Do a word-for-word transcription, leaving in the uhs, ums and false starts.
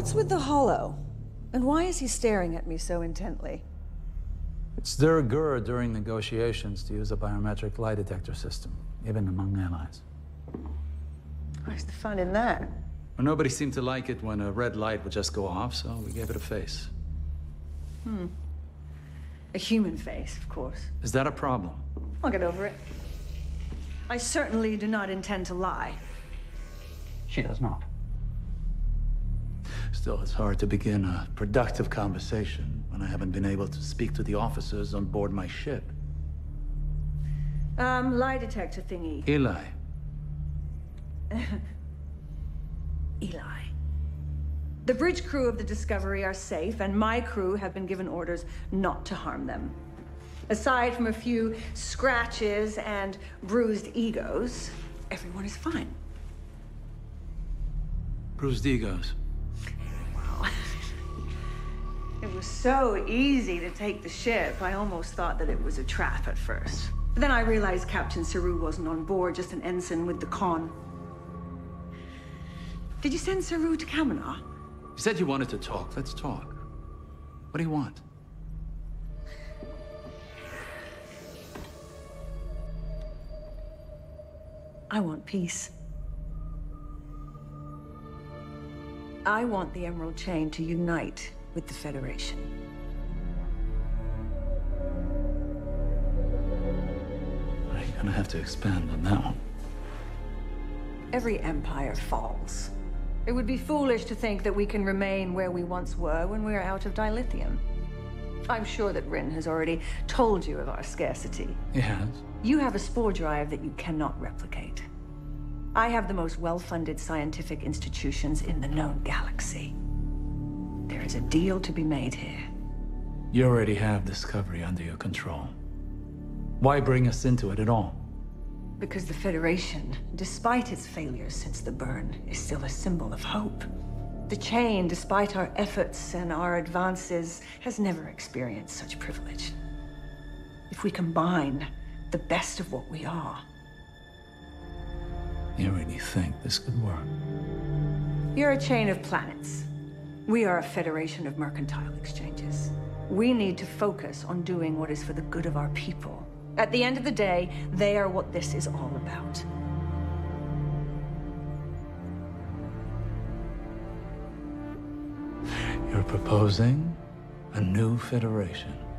What's with the hollow? And why is he staring at me so intently? It's de rigueur during negotiations to use a biometric lie detector system, even among allies. Where's the fun in that? Well, nobody seemed to like it when a red light would just go off, so we gave it a face. Hmm. A human face, of course. Is that a problem? I'll get over it. I certainly do not intend to lie. She does not. Still, it's hard to begin a productive conversation when I haven't been able to speak to the officers on board my ship. Um, lie detector thingy. Eli. Eli. The bridge crew of the Discovery are safe, and my crew have been given orders not to harm them. Aside from a few scratches and bruised egos, everyone is fine. Bruised egos. Wow. It was so easy to take the ship, I almost thought that it was a trap at first. But then I realized Captain Saru wasn't on board, just an ensign with the con. Did you send Saru to Kamenar? You said you wanted to talk. Let's talk. What do you want? I want peace. I want the Emerald Chain to unite with the Federation. I'm gonna have to expand on that one. Every empire falls. It would be foolish to think that we can remain where we once were when we are out of dilithium. I'm sure that Rin has already told you of our scarcity. He has. You have a spore drive that you cannot replicate. I have the most well-funded scientific institutions in the known galaxy. There is a deal to be made here. You already have Discovery under your control. Why bring us into it at all? Because the Federation, despite its failures since the burn, is still a symbol of hope. The Chain, despite our efforts and our advances, has never experienced such privilege. If we combine the best of what we are... You really think this could work? You're a chain of planets. We are a federation of mercantile exchanges. We need to focus on doing what is for the good of our people. At the end of the day, they are what this is all about. You're proposing a new federation.